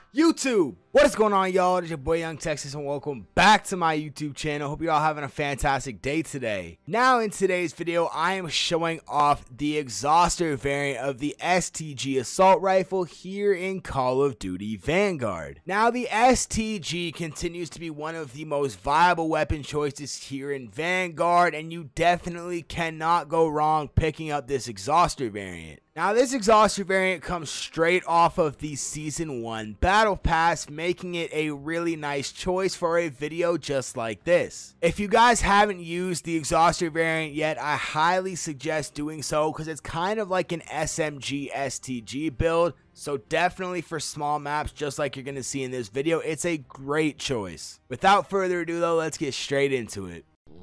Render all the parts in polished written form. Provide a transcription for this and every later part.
YouTube, what is going on, y'all? It's your boy Young Texas and welcome back to my YouTube channel. Hope you're all having a fantastic day today. Now in today's video, I am showing off the exhauster variant of the STG assault rifle here in Call of Duty Vanguard. Now the STG continues to be one of the most viable weapon choices here in Vanguard, and you definitely cannot go wrong picking up this exhauster variant. Now this exhauster variant comes straight off of the Season 1 Battle Pass, making it a really nice choice for a video just like this. If you guys haven't used the exhauster variant yet, I highly suggest doing so because it's kind of like an SMG STG build. So definitely for small maps, just like you're going to see in this video, it's a great choice. Without further ado though, let's get straight into it.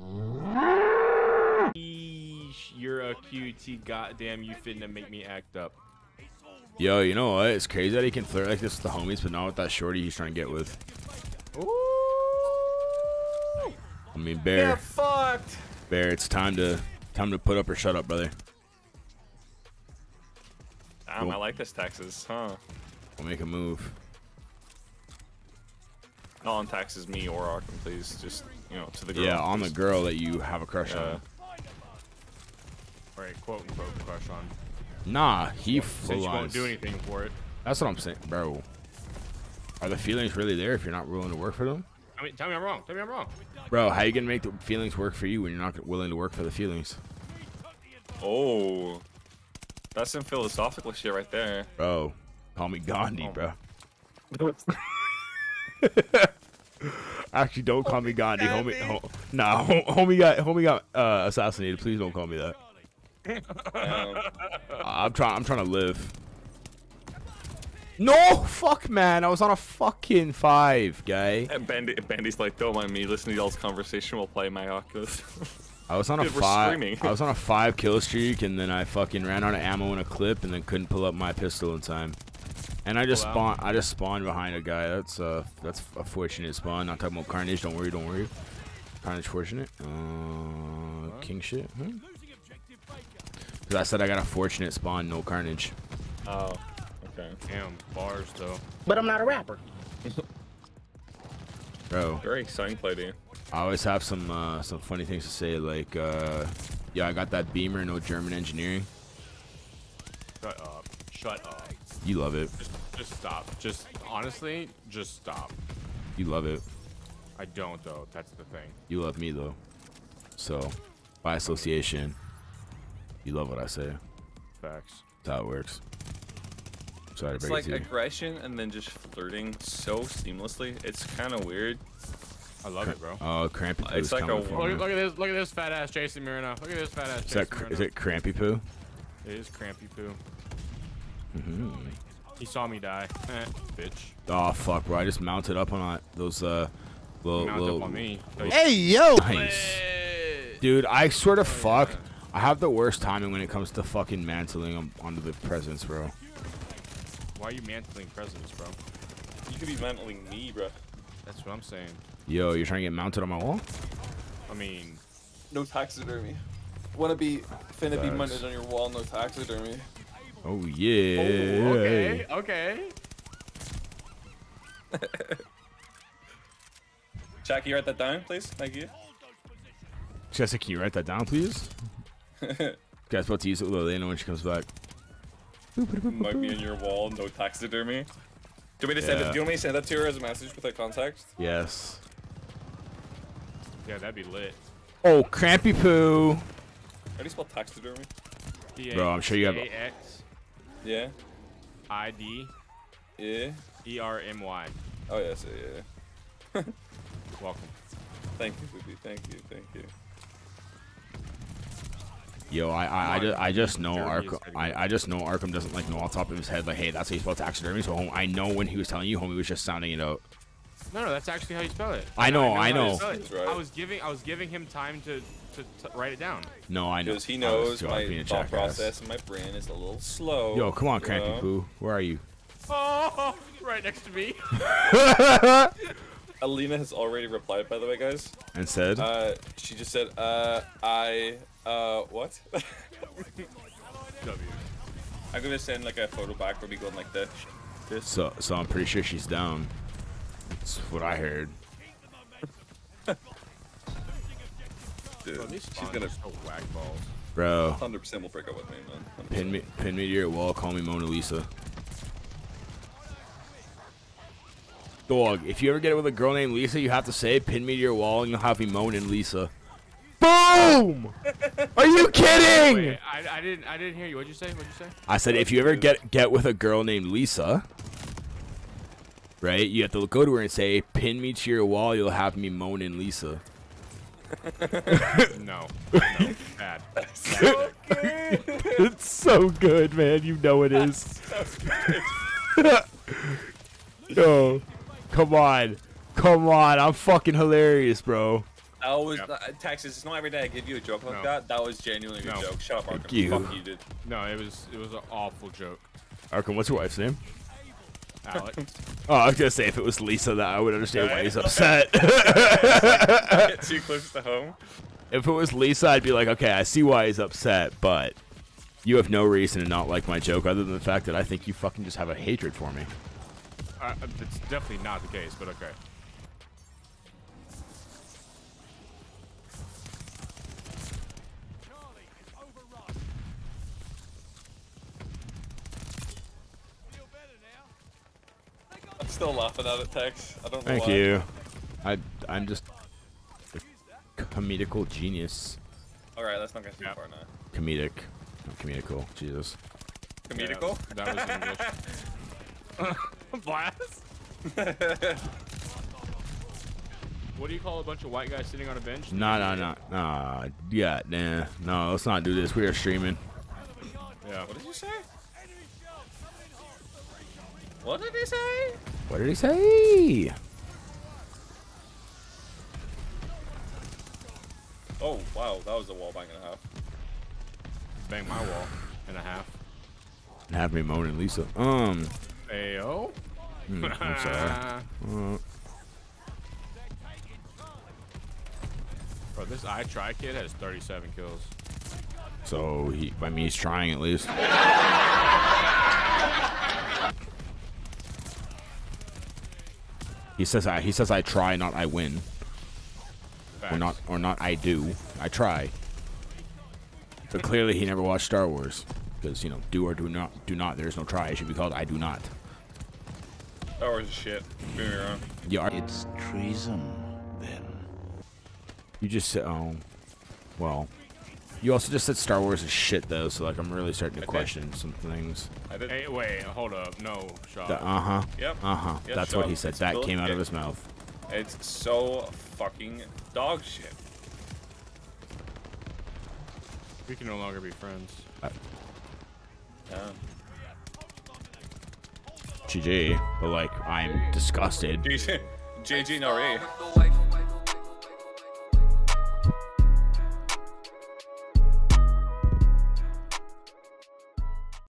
You're a QT, goddamn, you finna make me act up. Yo, you know what? It's crazy that he can flirt like this with the homies, but not with that shorty he's trying to get with. Ooh. I mean, Bear. Yeah, fucked. Bear, it's time to put up or shut up, brother. Damn, I like this Texas, huh? We'll make a move. Not on Texas, me or Arkham, please. Just, you know, to the girl. Yeah, on the girl that you have a crush on. Right, quote unquote crush on. Nah, he Since you won't do anything for it. That's what I'm saying, bro. Are the feelings really there if you're not willing to work for them? I mean, tell me I'm wrong. Tell me I'm wrong. Bro, how you gonna make the feelings work for you when you're not willing to work for the feelings? Oh, that's some philosophical shit right there. Bro, call me Gandhi, bro. Actually, don't call me Gandhi, homie. Nah, homie got assassinated. Please don't call me that. I'm trying to live. No, fuck, man. I was on a fucking 5, guy. And Bandy's like, don't mind me. Listen to y'all's conversation while playing my Oculus. I was on a 5. I was on a 5 kill streak, and then I fucking ran out of ammo in a clip, and then couldn't pull up my pistol in time. And I just spawned. I just spawned behind a guy. That's a fortunate spawn. Not talking about Carnage. Don't worry. Don't worry. Carnage fortunate. King shit. Because I said I got a fortunate spawn, no Carnage. Oh, okay. Damn, bars though. But I'm not a rapper. Bro. Very exciting play, dude. I always have some funny things to say, like, yeah, I got that Beamer, no German engineering. Shut up. Shut up. You love it. Just stop. Just, honestly, just stop. You love it. I don't, though. That's the thing. You love me, though. So, by association, you love what I say. Facts. That's how it works. Sorry to It's break it like to you. aggression and then just flirting so seamlessly. It's kind of weird. I love it, bro. Oh, Crampy Poo. It's like a look at this fat ass Jason Mirano. Look at this fat ass Jason Mirano. Is it Crampy Poo? It is Crampy Poo. Mm-hmm. He saw me die. Bitch. Oh fuck, bro! I just mounted up on those little. Up on me. Hey yo! Nice, dude. I swear to fuck, I have the worst timing when it comes to fucking mantling onto the presents, bro. Why are you mantling presents, bro? You could be mantling me, bro. That's what I'm saying. Yo, you're trying to get mounted on my wall? I mean, No taxidermy. Finna be mounted on your wall, no taxidermy. Oh yeah. Oh, okay, okay. Jack, can you write that down, please? Thank you. Jessica, can you write that down, please? Guys, about to use it with Elena when she comes back. Might be on your wall, no taxidermy. Do you want me to send it? Do you want me to send that to her as a message without context? Yes. Yeah, that'd be lit. Oh, Crampy Poo. How do you spell taxidermy? Bro, I'm sure you have. Yeah. I-D. Yeah. E-R-M-Y. Oh yes, yeah. Welcome. Thank you, Booby. Thank you. Thank you. Yo, I just know Arkham. I just know Arkham doesn't like know off the top of his head like, hey, that's how you spell taxidermy. So I know when he was telling you, homie was just sounding it out. No, that's actually how you spell it. I know. Right. I was giving him time to write it down. No, I know. Because he knows my thought process and my brain is a little slow. Yo, come on, Crampy Poo. Where are you? Oh, right next to me. Alina has already replied, by the way, guys. And said? She just said, what? W. I'm gonna send like a photo back where we going like this. this. So I'm pretty sure she's down. That's what I heard. Dude, Bro, these she's gonna so whack balls. Bro, 100% will break up with me, man. 100%. pin me to your wall. Call me Mona Lisa. Dog, if you ever get it with a girl named Lisa, you have to say, pin me to your wall, and you'll have me moaning Lisa. Boom! Are you kidding? Wait, I didn't hear you. What'd you say? I said, if you ever get with a girl named Lisa, right, you have to go to her and say, pin me to your wall, you'll have me moaning Lisa. No, bad. So good. It's so good, man. You know it is. So good. Yo, come on. I'm fucking hilarious, bro. I always, Texas, it's not every day I give you a joke like that. That was genuinely a good joke. Shut up, Arkham. you. Fuck you, dude. No, it was an awful joke. Arkham, what's your wife's name? Alex. Oh, I was gonna say if it was Lisa, that I would understand why he's upset. Get too close to home. If it was Lisa, I'd be like, okay, I see why he's upset, but you have no reason to not like my joke other than the fact that I think you fucking just have a hatred for me. It's definitely not the case, but okay. I'm still laughing at it, Tex. I don't know Thank why. you. I'm just a comedical genius. Alright, let's not get too far now. Comedic. Not comedical. Jesus. Comedical? Yeah, that was English. Blast? What do you call a bunch of white guys sitting on a bench? No. Yeah, nah. No, let's not do this. We are streaming. Yeah. What did you say? What did he say? What did he say? Oh, wow. That was a wall bang and a half. Bang my wall and a half. And have me moaning Lisa. Ayo. I'm sorry. Bro, this I Try kid has 37 kills. So he's trying at least. He says I try, not I win. Facts. Or not I do. I try. But clearly he never watched Star Wars. Because, you know, do or do not. There's no try. It should be called I do not. That was shit. Get me wrong. It's treason, then. You just said, oh, well. You also just said Star Wars is shit, though, so, like, I'm really starting to question some things. I did. Hey, wait, hold up. No, Shaw. Yep. Yep. That's what he said. It's That came out of bullshit. his mouth. It's so fucking dog shit. We can no longer be friends. Yeah. GG. But, like, I'm disgusted. JG Nari.